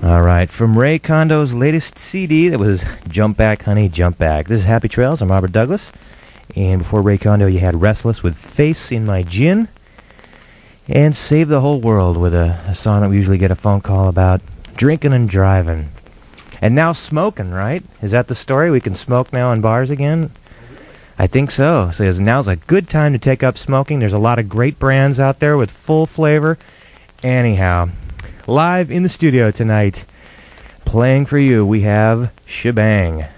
All right, from Ray Kondo's latest CD, that was Jump Back, Honey, Jump Back. This is Happy Trails. I'm Robert Douglas. And before Ray Kondo, you had Restless with Face in My Gin. And Save the Whole World with a song that we usually get a phone call about. Drinking and driving. And now smoking, right? Is that the story? We can smoke now in bars again? I think so. So now's a good time to take up smoking. There's a lot of great brands out there with full flavor. Anyhow, live in the studio tonight, playing for you, we have Shebang.